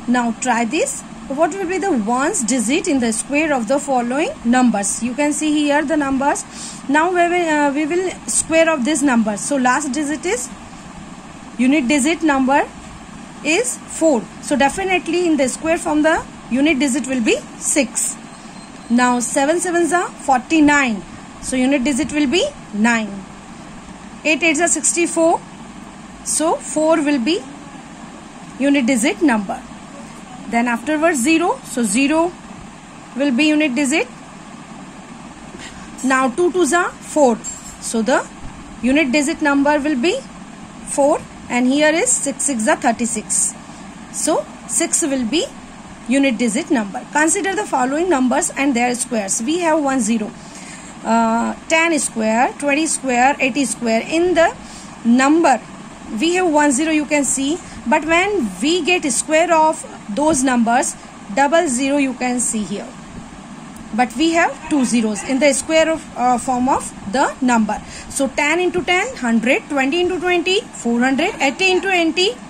Now try this. What will be the ones digit in the square of the following numbers? You can see here the numbers. Now we will square of this number. So last digit is unit digit number is 4. So definitely in the square form the unit digit will be 6. Now 7 sevens are 49. So unit digit will be 9. 8 8s are 64. So 4 will be unit digit number. Then afterwards 0. So 0 will be unit digit. Now 2 2s are 4. So the unit digit number will be 4. And here is 6 6 are 36. So 6 will be unit digit number. Consider the following numbers and their squares. We have 1 0. 10 square, 20 square, 80 square. In the number we have 1 0, you can see, but when we get square of those numbers, 00 you can see here, but we have 2 zeros in the square of form of the number. So 10 into 10 100, 20 into 20 400, 80 into 80